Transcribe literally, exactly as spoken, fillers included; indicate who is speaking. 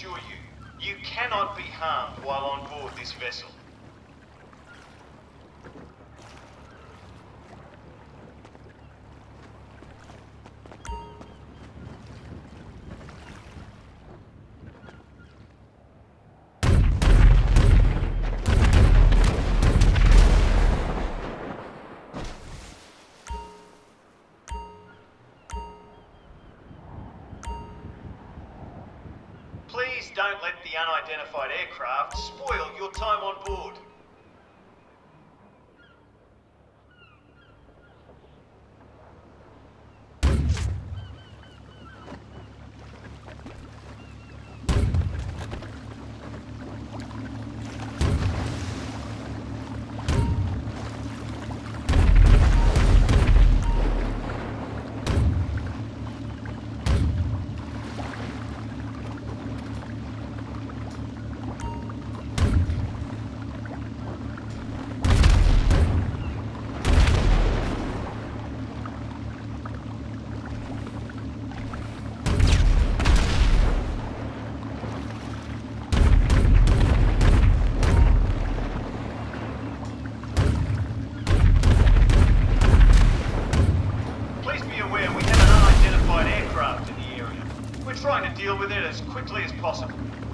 Speaker 1: assure you, you cannot be harmed while on board this vessel. Please don't let the unidentified aircraft spoil your time on board. We're trying to deal with it as quickly as possible.